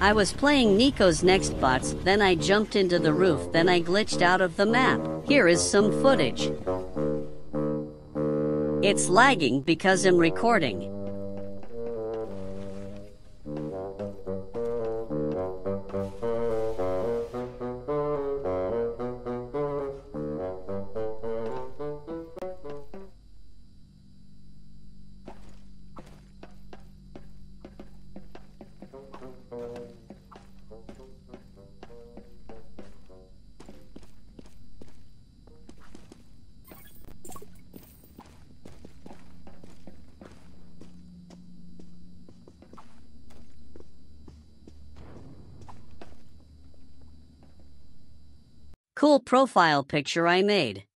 I was playing Nico's nextbots, then I jumped into the roof, then I glitched out of the map. Here is some footage. It's lagging because I'm recording. Cool profile picture I made.